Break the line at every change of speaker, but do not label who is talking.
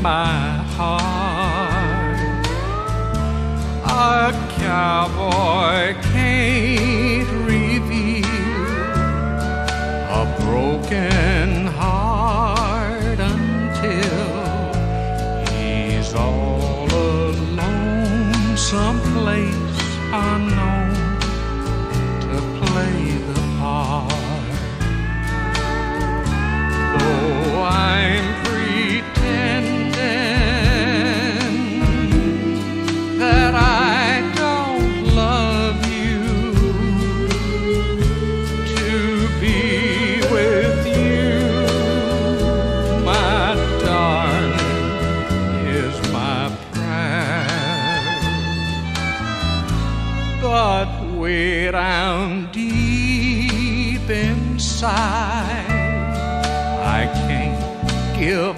my heart. A cowboy can't reveal a broken heart until he's all alone, someplace unknown, to play the part. Though I'm pretending that I don't love you, to be with you, my darling, is my prayer. But way down deep inside, I can't give